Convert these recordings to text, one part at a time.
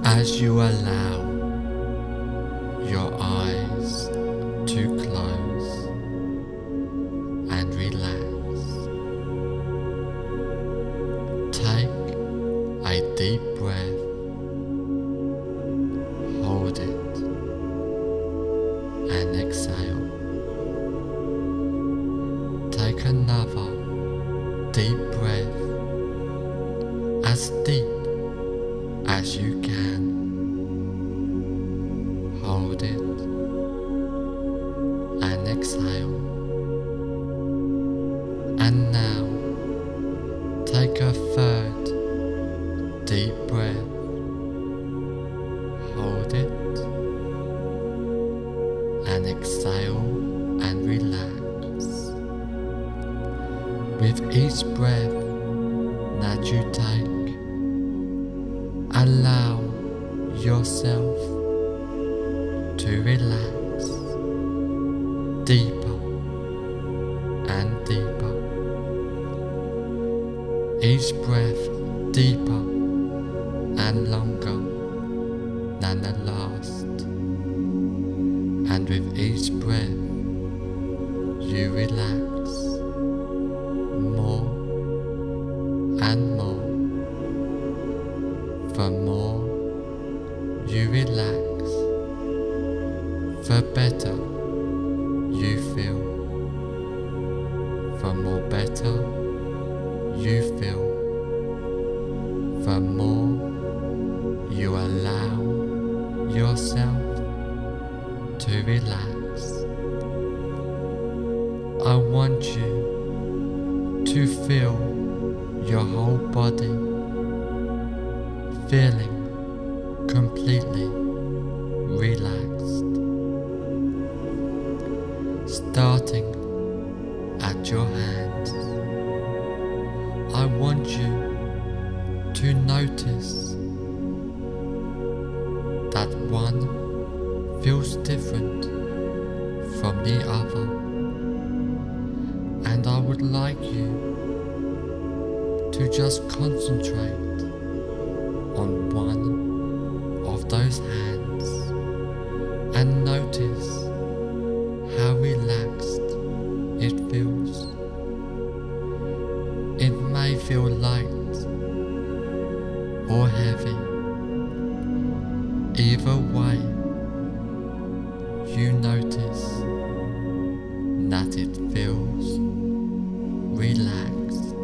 As you allow your eyes to close and relax, take a deep breath, hold it, and exhale. Take another deep breath, as deep as you can. Hold it and exhale. And now take a third deep breath. Hold it and exhale and relax. With each breath that you take, allow yourself to relax deeper and deeper. Each breath deeper and longer than the last. And with each breath you relax more and more. The more you relax, the better you feel. The more better you feel, the more you allow yourself to relax. I want you to feel your whole body feeling completely relaxed, starting at your hands. I want you to notice that one feels different from the other, and I would like you to just concentrate on one of those hands and notice how relaxed it feels. It may feel light or heavy. Either way, you notice that it feels relaxed.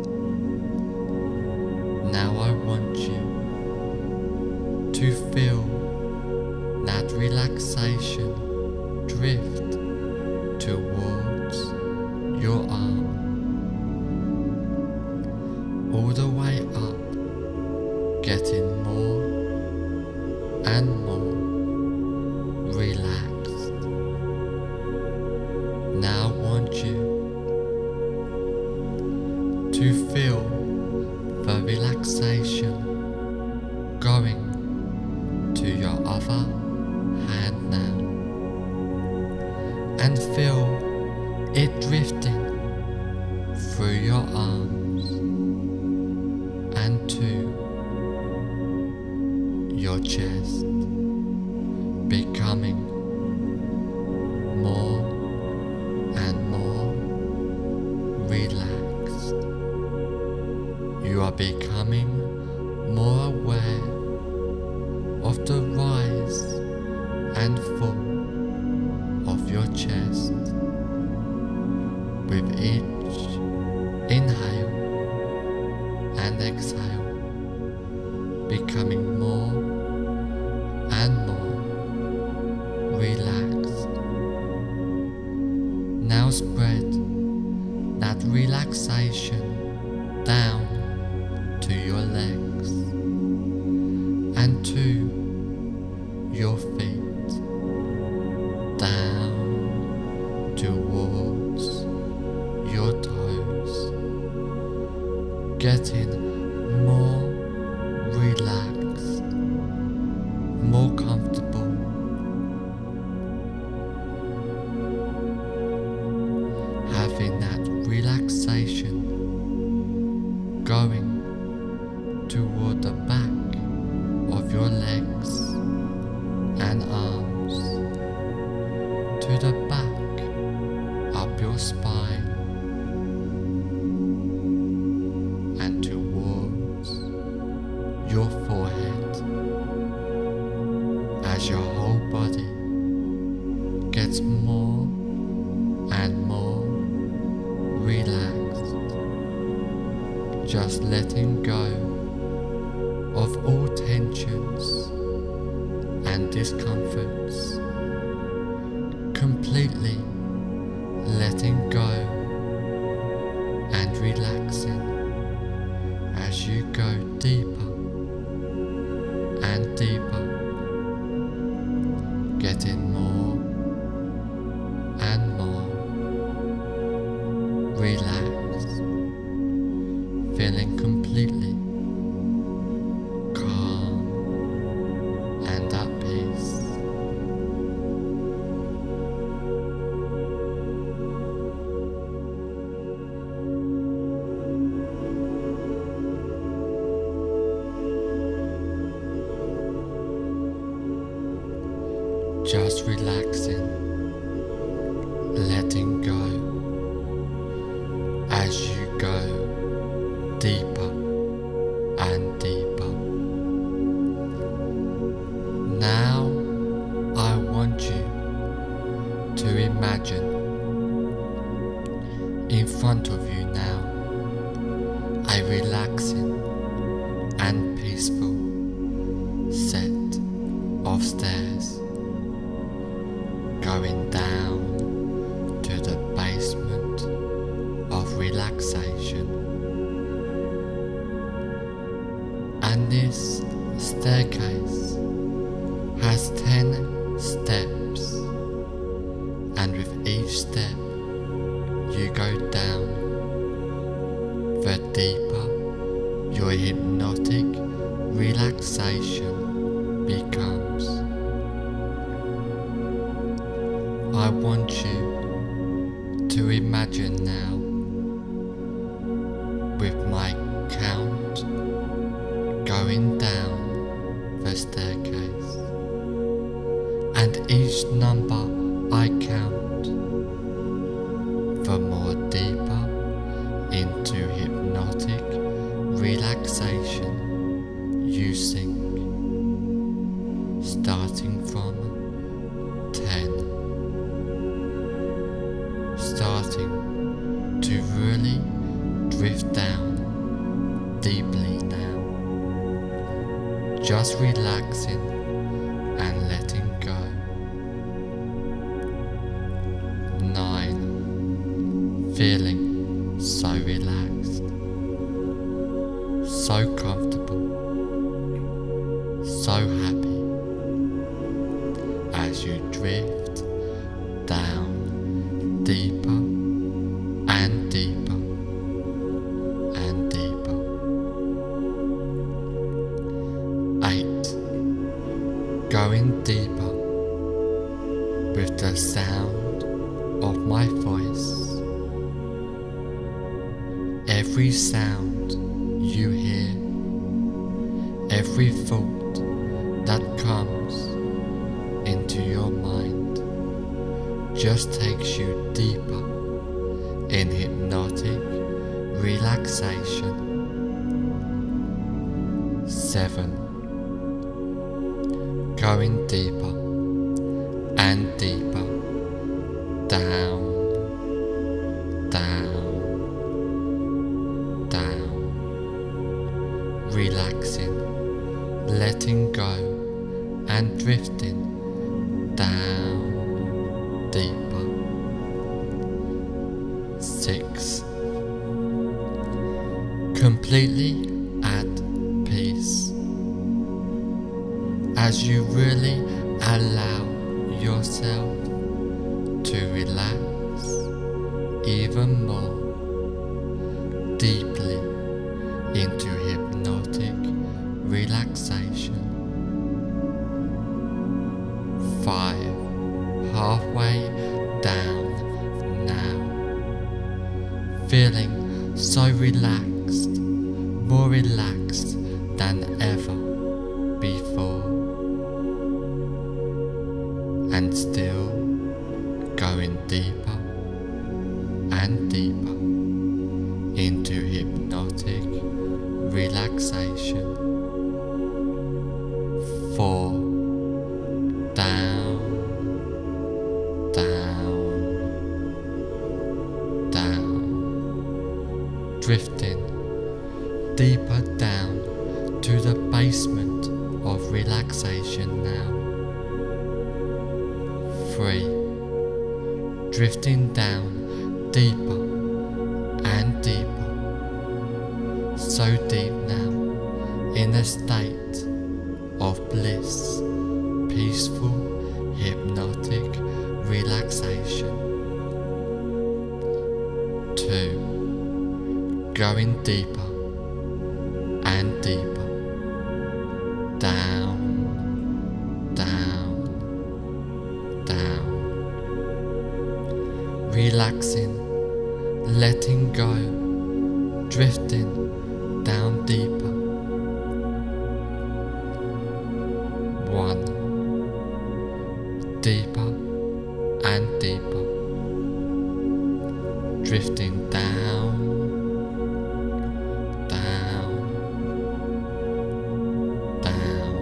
Now I want you to feel that relaxation drift towards your arm, all the way up, getting more and more relaxed. Now I want you to feel the relaxation going to your other hand now, and feel it drifting through your arms and to your chest, becoming more and more relaxed. You are becoming more aware of the rise and fall of your chest with each inhale and exhale, becoming more and more relaxed. Now spread that relaxation down to your legs and to your feet, down towards your toes, getting more relaxed, more comfortable, having that relaxation going toward the back of your legs and arms to the back up your spine and towards your forehead as your whole body gets more and more relaxed, just letting go of all tensions and discomforts, completely letting go and relaxing as you go deeper and deeper, getting more and more relaxed, feeling completely calm and at peace. Just relaxing, letting go as you go deeper and deeper. Now I want you to imagine in front of you now a relaxing and peaceful set of stairs going down to the basement of relaxation, and this staircase has 10 steps, and with each step you go down, the deeper your hypnotic relaxation becomes. I want you to imagine now, with my count going down the staircase, and each number I count, the more deeper into hypnotic relaxation you sink, starting from 10. Starting to really drift down deeply now, just relaxing and letting go. 9. Feeling so relaxed, so comfortable, so happy as you drift down deeper and deeper and deeper. 8. Going deeper with the sound of my voice. Every sound you hear, every thought that comes into your mind just takes you deeper in hypnotic relaxation. 7. Going deeper and deeper, down, down, down, relaxing, letting go and drifting down deeper. 6. Completely at peace as you really allow yourself to relax even more deeply into hypnotic relaxation. 5. Halfway down now, feeling so relaxed, more relaxed than ever before. basement of relaxation now. 3. Drifting down deeper and deeper, so deep now, in a state of bliss, peaceful, hypnotic relaxation. 2. Going deeper and deeper, down, down, down. Relaxing, letting go, drifting down deeper. 1. Deeper and deeper, drifting down, down, down.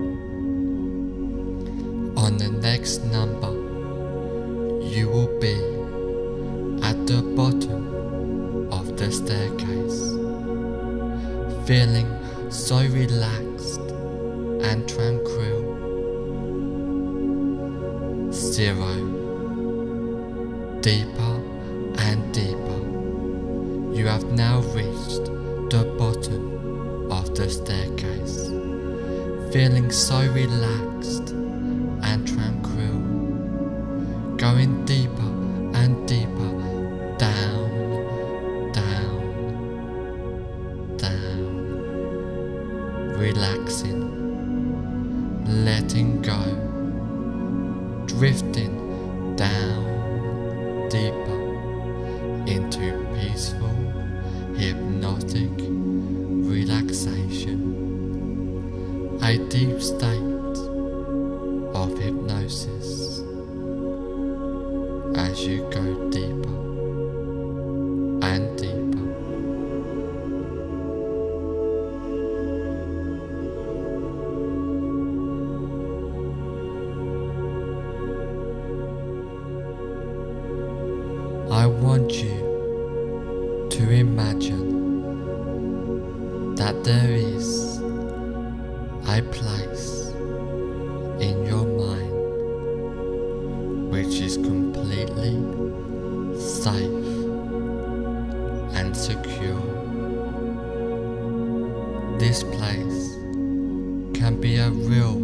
On the next number, you will be at the bottom of the staircase, feeling so relaxed and tranquil. 0. Deeper and deeper. You have now reached the bottom of the staircase, feeling so relaxed and tranquil, going deeper and deeper, down, down, down, relaxing, letting go, drifting down deeper into peaceful, hypnotic relaxation, a deep state of hypnosis as you go deeper and deeper. I want you to imagine that there is a place in your mind which is completely safe and secure. This place can be a real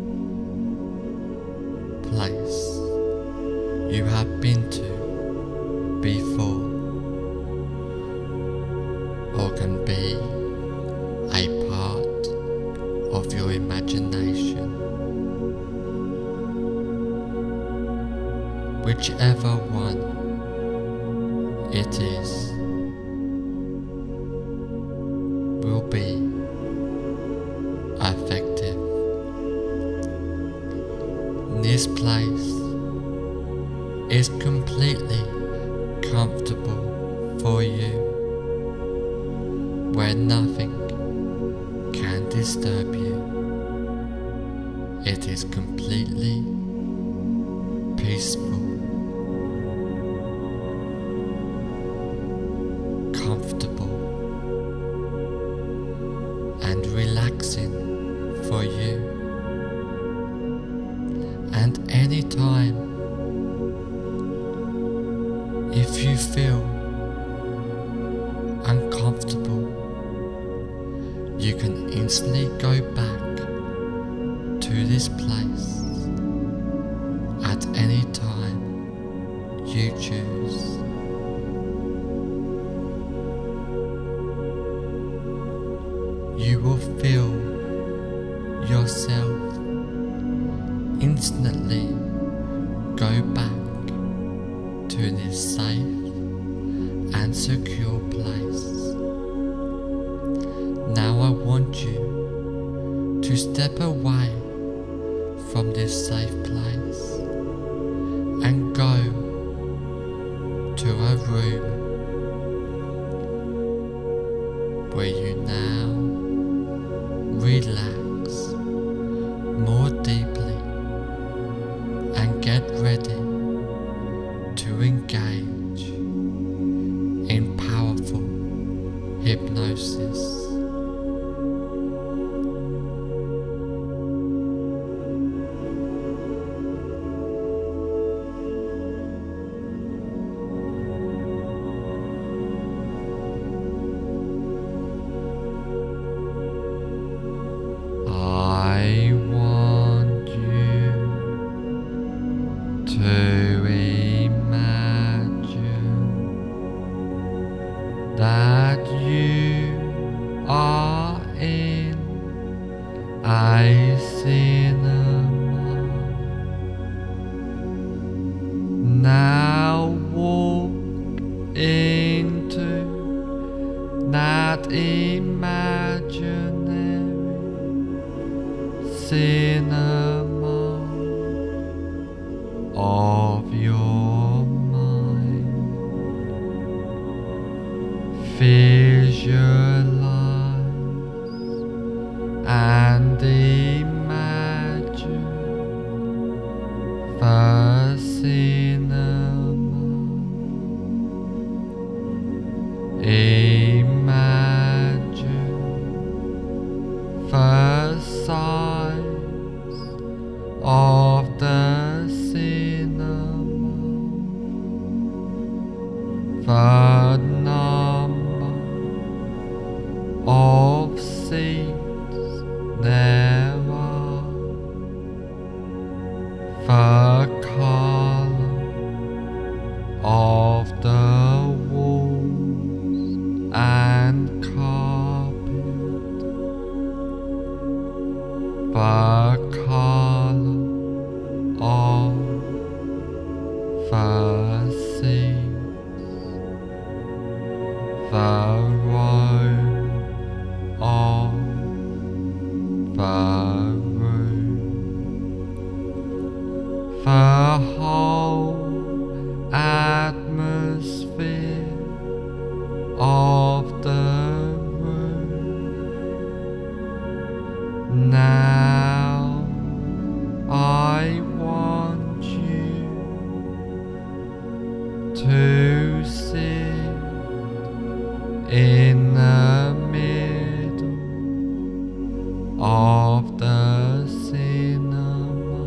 place you have been to before, or can be a part of your imagination. Whichever one it is will be effective. This place is completely comfortable for you, where nothing can disturb you. It is completely peaceful, comfortable, and relaxing for you. And anytime, if you feel uncomfortable, you can instantly go back to this place at any time you choose. You will feel yourself instantly go back to this safe and secure place. Now I want you to step away from this safe place and go to a room where you now relax more deeply and get ready to engage in powerful hypnosis. a cinema. Now walk into that imaginary cinema of your mind. Visualize and imagine the cinema. Imagine the size of the cinema, the number of seats there are, the color of the walls and carpet, the color of the seats, the row of the room, the whole atmosphere of the room. Now I want you to sit in the middle of the cinema,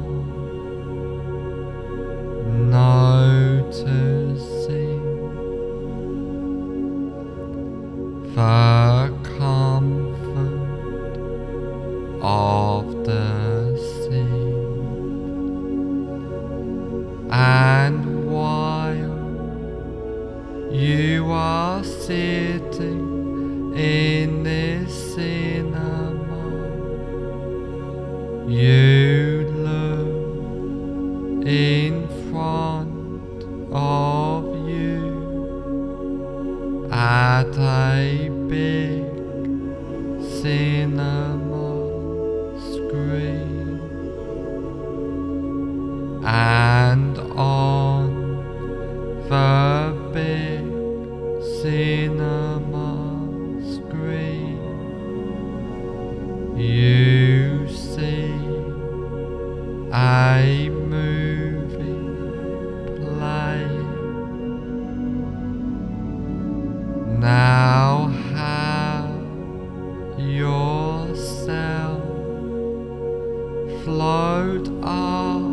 noticing the comfort of the seat, and while you are sitting in this cinema, you look in front of you at a big cinema screen, and on the big cinema screen you see a movie playing. Now have yourself float up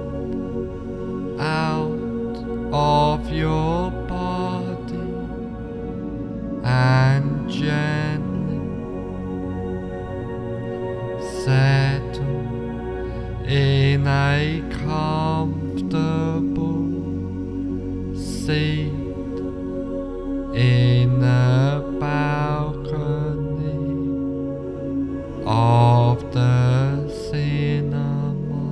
out of your body and gently settle in a comfortable seat in the balcony of the cinema,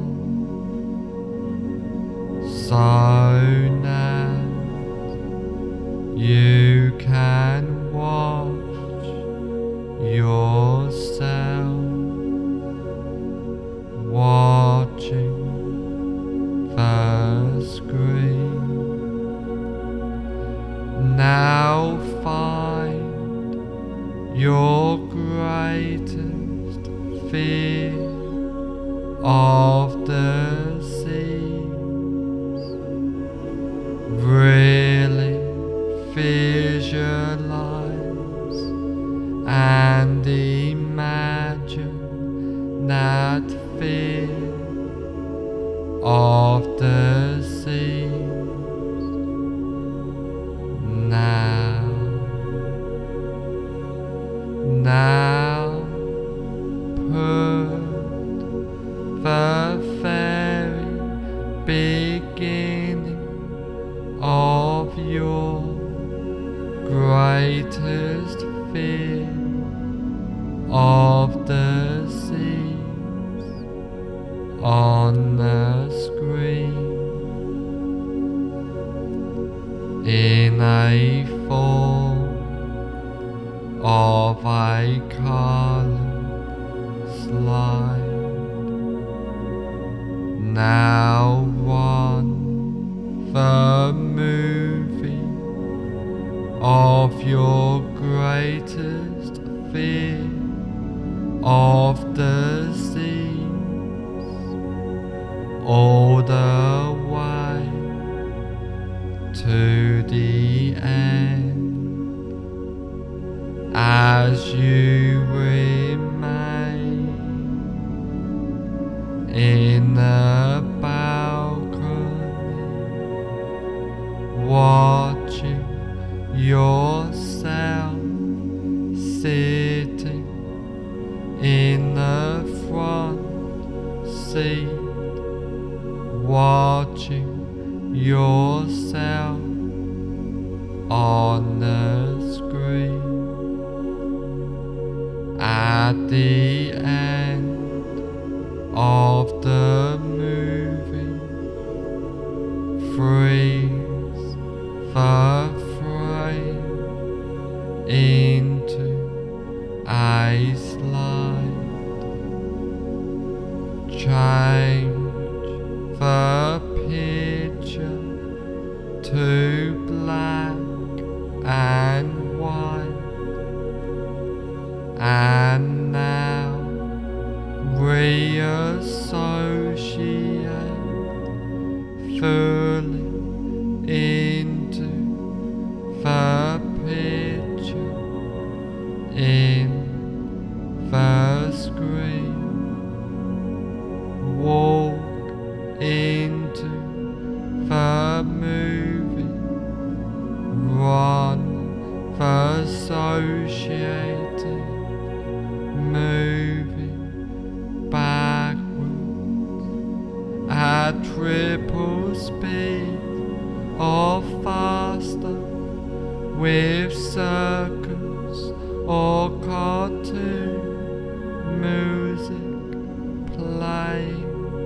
so that you can watch yourself watching the screen. Now find your greatest fear of the seas. Really visualize and imagine that fear of the seas. Now put the very beginning of your greatest fear of the sea on the screen in a form of a colored slide. Now run the movie of your greatest fear of disease all the way to the end as you remain in the balcony, watching yourself sitting in the front seat, watching yourself on the screen. At the end of the movie, freeze the frame into a slide. Change the picture to black and white, and now reassociate fully into the picture in the screen. Walk into the movie, run the associated movie backwards at triple speed or faster, with circus or cartoon music playing,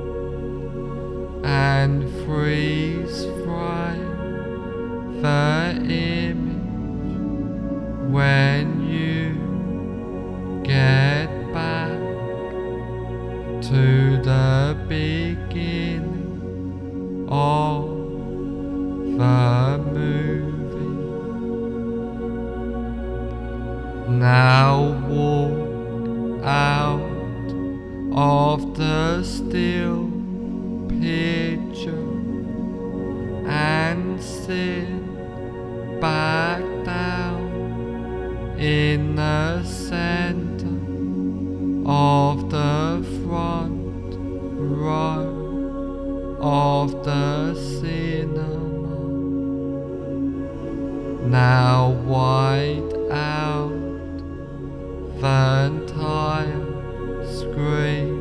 and freeze frame the image when you get back to the beginning of the movie. Now walk out of the still picture and sit back down in the center of the front row of the cinema. Now white out the entire screen,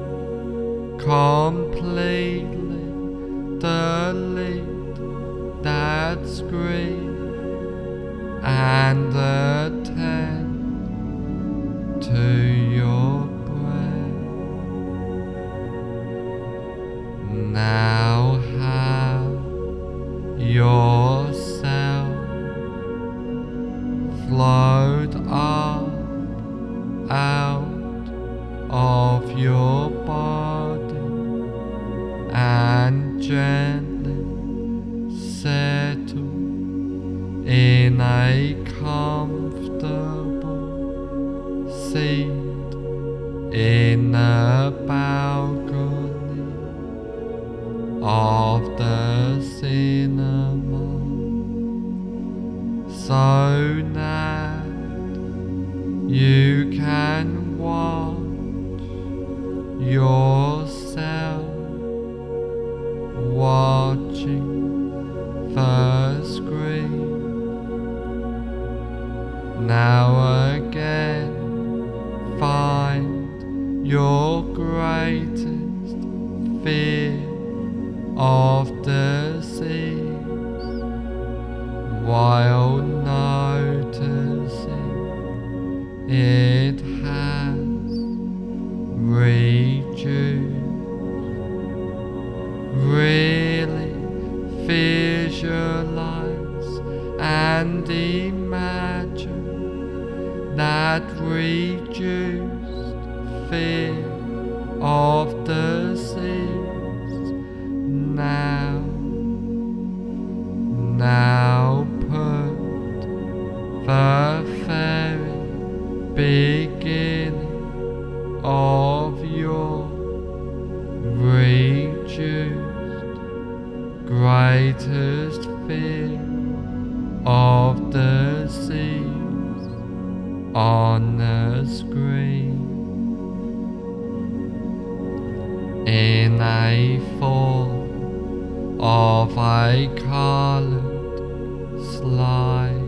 completely delete that screen and attend to your breath. Now have yourself float up out of your body and gently settle in a comfortable seat in the balcony of the cinema, so that you can watch yourself watching the screen. Now again, find your greatest fear of disease while noticing it has reduced. Really visualize and imagine that reduced fear of disease. Now put the very beginning of your reduced greatest fear of disease on the screen in a form of a colored slide.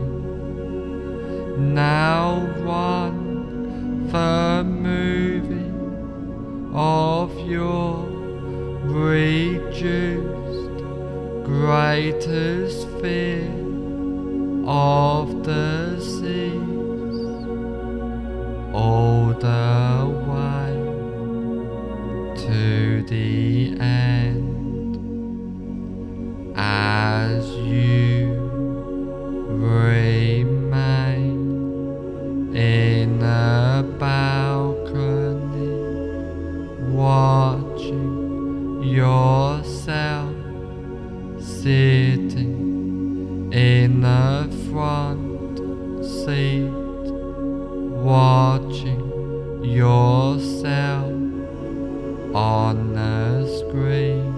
Now run the movie of your reduced greatest fear of disease all the way to the end as you remain in a balcony watching yourself sitting in the front seat, watching yourself on the screen.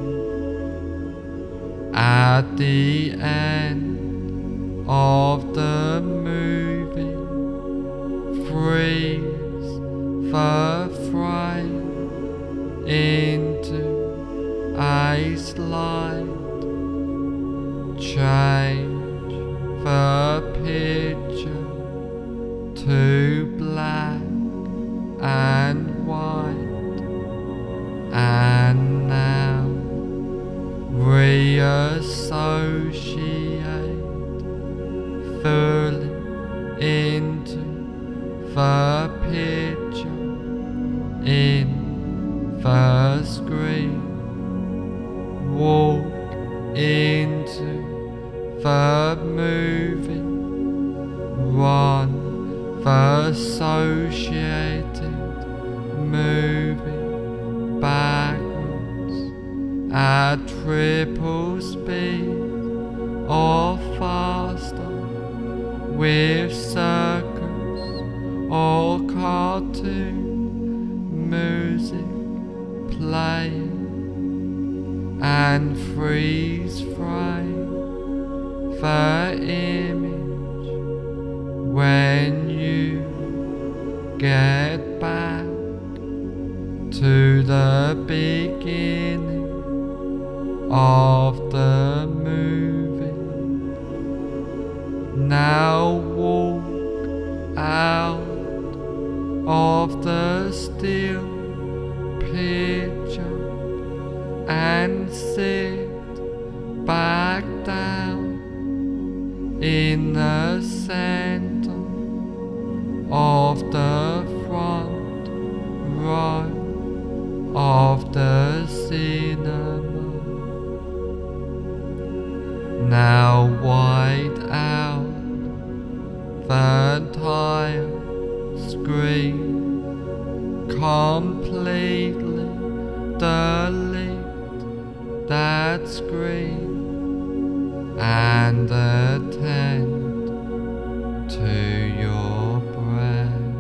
At the end of the movie, freeze the frame into a slide. Change the picture to black and white, and now reassociate fully into the picture in the screen. Walk into the movie, run the associated movie backwards at triple speed or faster with circus or cartoon music playing, and freeze frame the image when you get back to the beginning of the movie. Now walk out of the still picture and sit back down in the center of the front row of the cinema. Now wide out the entire screen, completely delete that screen and attend to your breath.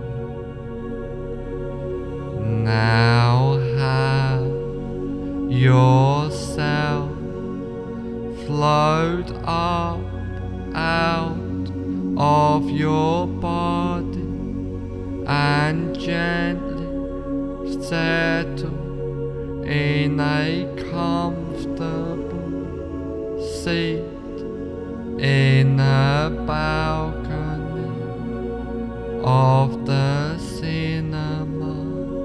Now have yourself float up out of your body and gently settle in a comfortable seat in a balcony of the cinema,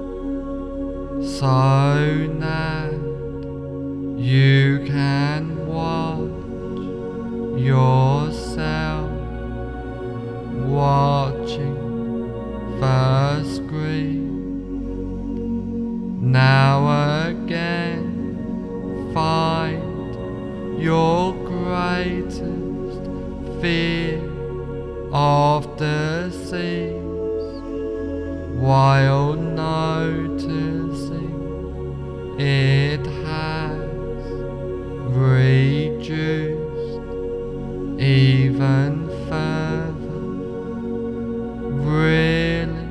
so that you can watch yourself watching the screen. Now again, find your greatest fear of disease, while noticing it has reduced even further. Really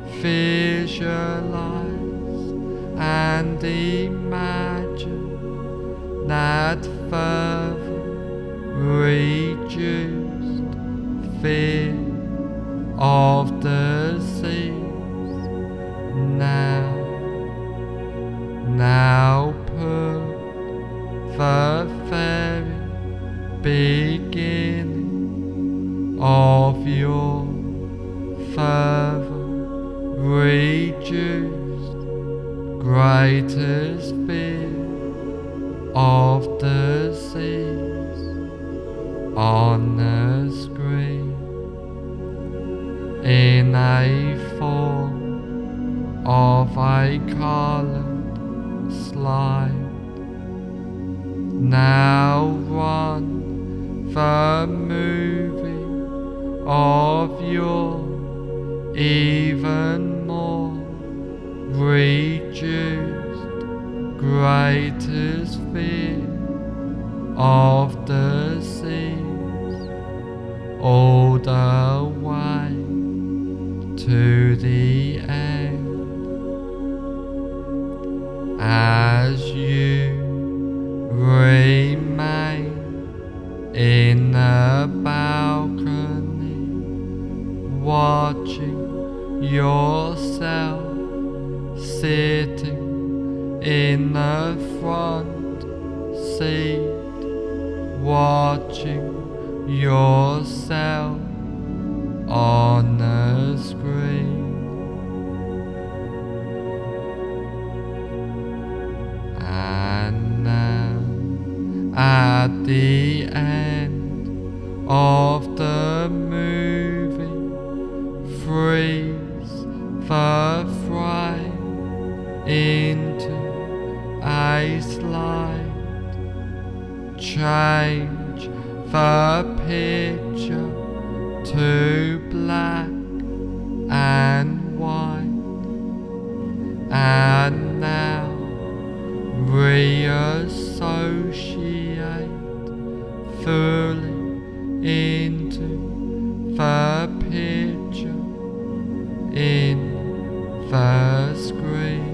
visualize and imagine that further reduced fear of disease. Now put the very beginning of your further reduced greatest fear of disease on the screen in a form of a colored slide. Now run the movie of your even more reduced greatest fear of disease all the way to the end. As you remain in the balcony, watching yourself sitting in the front seat, watching yourself on the screen. And now, at the end of the movie, freeze the frame into a slide. Change the picture to black and white. And now reassociate fully into the picture in the screen.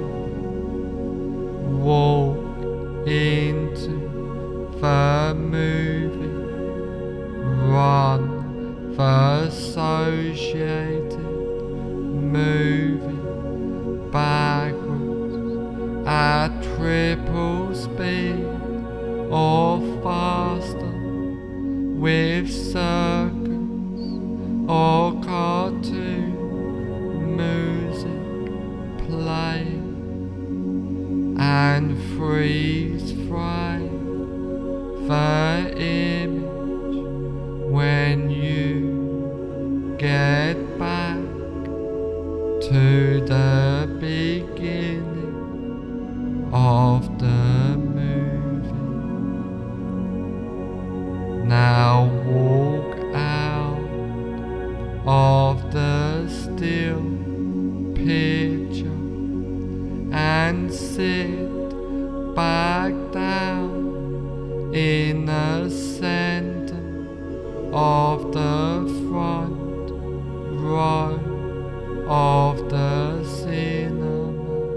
Walk into the movie. Run the associated movie backwards at triple speed or faster, with circus or cartoon music playing, and freeze frame the image when you get back to the beginning of the movie. Now walk out of the still picture and sit back down in the center of the front row of the cinema.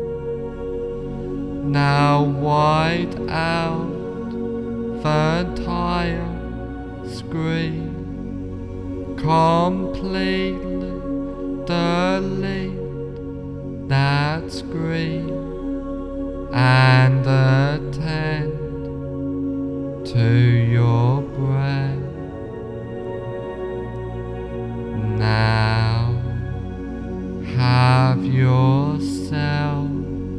Now white out the entire screen, completely delete that screen and attend to your breath. Now have yourself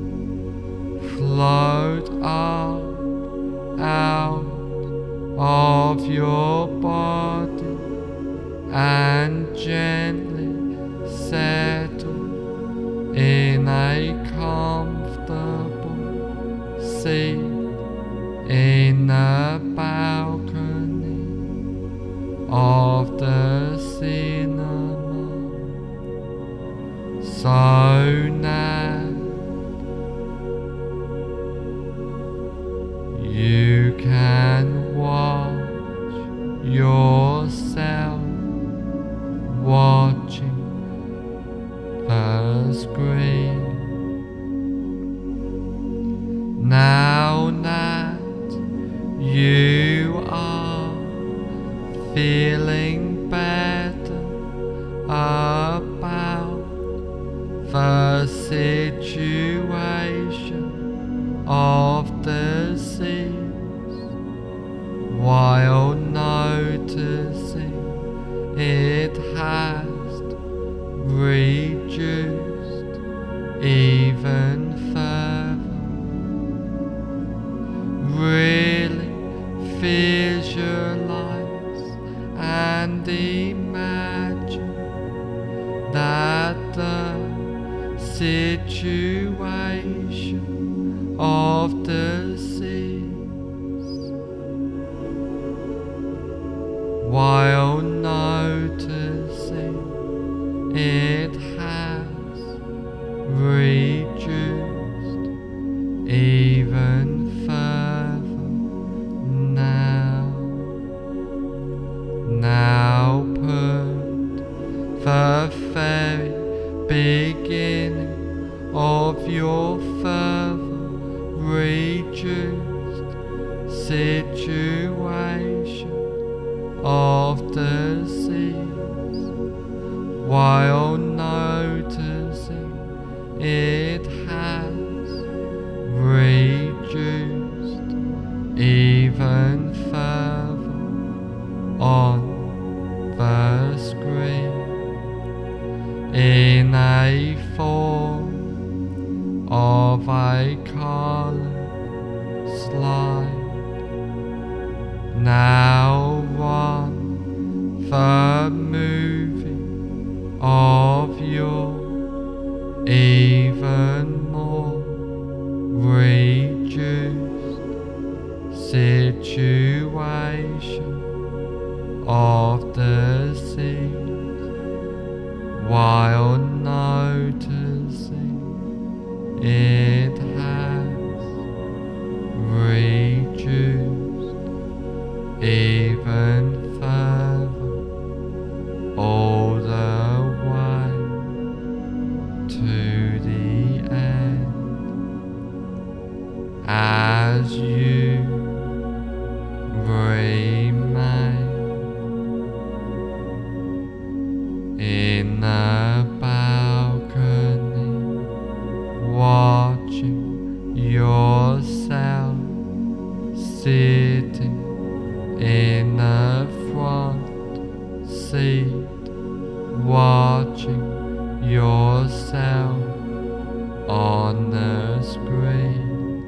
float up out of your body and gently settle in a comfortable seat in in the balcony of the cinema. So now you can watch yourself watching the screen. Now that you are feeling better about the situation of the disease, while noticing it has reduced even further, really visualize and imagine that the situation of the disease, while noticing it has reduced even further now put the very beginning of your further reduced situation of the disease, while noticing it has reduced even further on the screen in a form of a colored slide. Now run the movie of your even more reduced situation of the disease, while noticing it has reduced even further, all the way to the end, as you remain in the balcony watching yourself sitting in the front seat, watching yourself on the screen.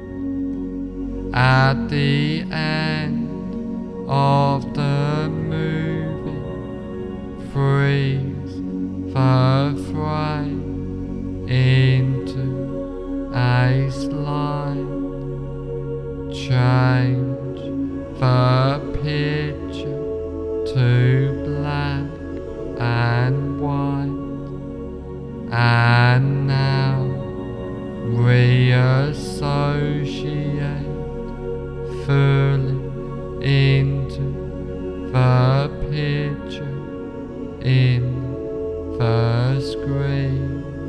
At the end of the movie, freeze the frame into a slide, change the picture to black and white, and now reassociate fully into the picture in the screen.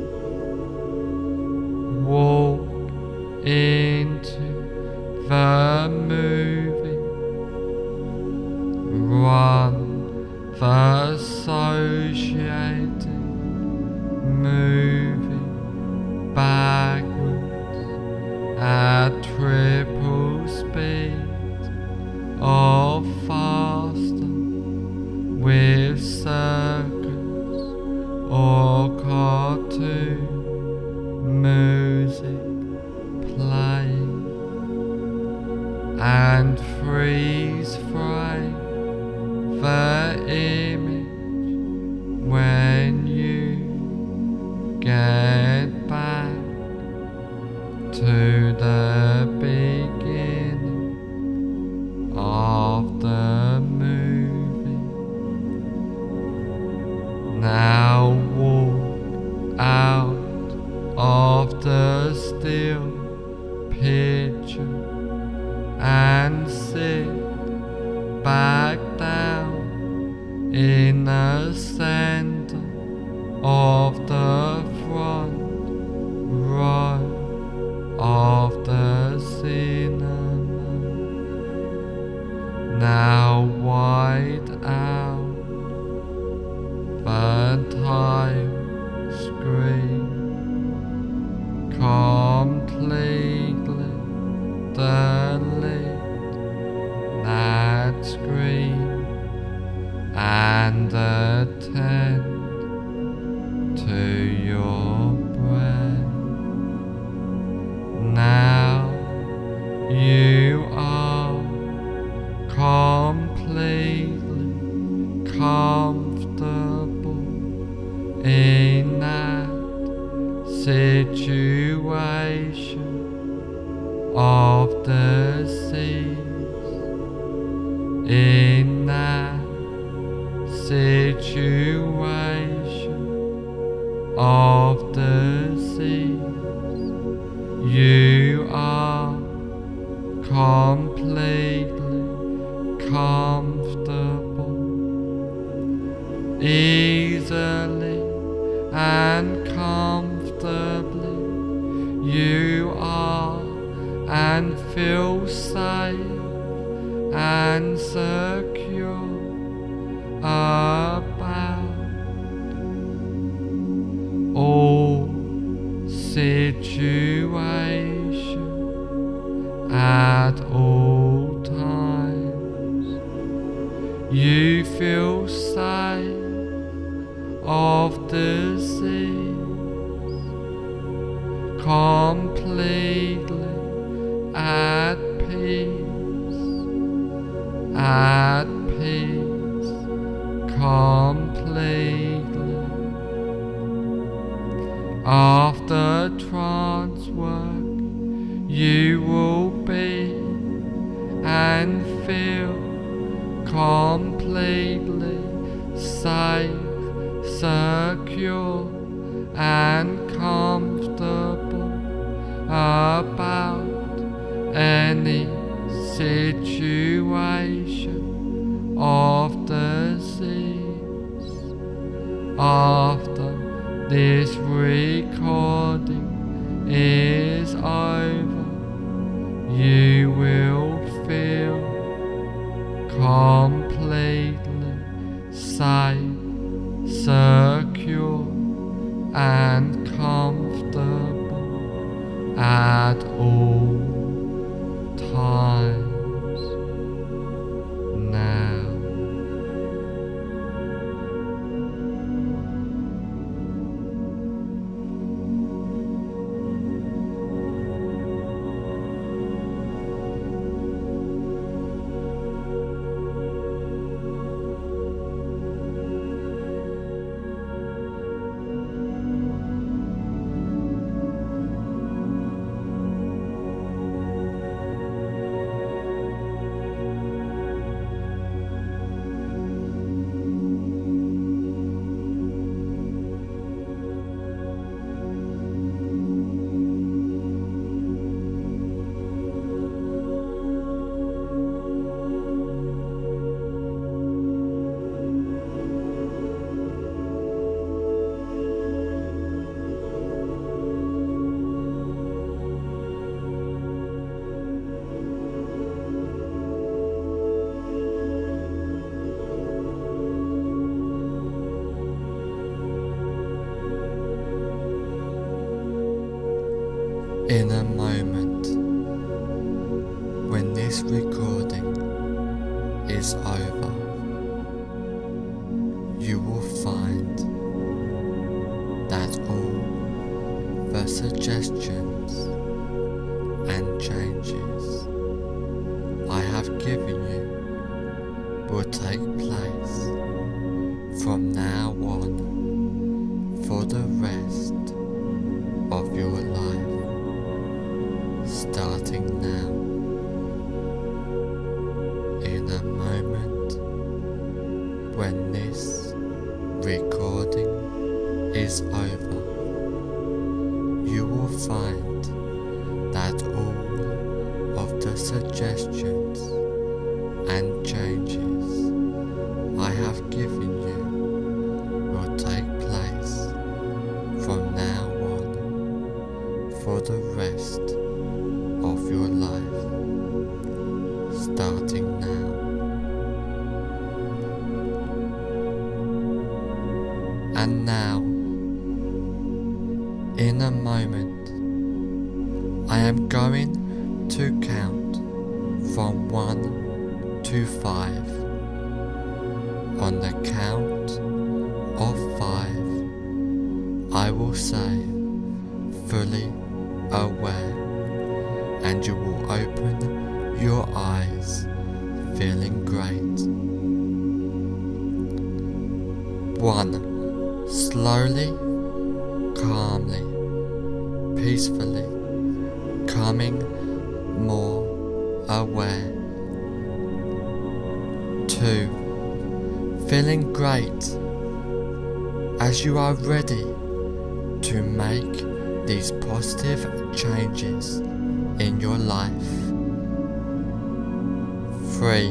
Walk into the movie, run the associated movie backwards at triple speed or faster, with circus or cartoon music playing, and freeze frame the image when you get back to the beginning picture and sit back down in the center of the front row of the cinema. Now wide out the tile screen, completely delete that screen and attend to your breath. Now you are completely comfortable in that situation of the seas, in that situation of the seas. You are completely comfortable, easily and comfortably. You are and feel safe and secure about all situations at all times. You feel safe of the seas, completely at peace, completely. After trance work, you will be and feel completely safe, secure and comfortable about any situation of the seas. After this recording is over, you will feel completely safe, secure and comfortable at all times. Now in a moment, when this recording is over, you will find that all the suggestions and changes I have given you will take place from now on for the rest of your life. Starting now, in a moment, when this recording is over, you will find that all suggestions and changes I have given you will take place from now on for the rest of your life, starting now. And now, in a moment, I am going to count from 1 to 5. On the count of 5, I will say fully aware, and you will open your eyes feeling great. 1. Slowly, calmly, peacefully, becoming more aware. 2. Feeling great as you are ready to make these positive changes in your life. 3.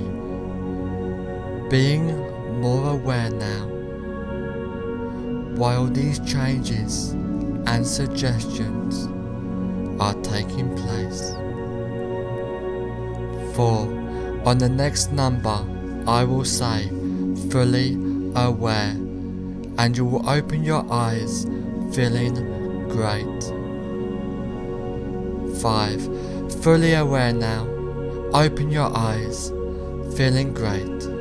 Being more aware now while these changes and suggestions are taking place. 4. On the next number, I will say fully aware, and you will open your eyes feeling great. 5. Fully aware now, open your eyes feeling great.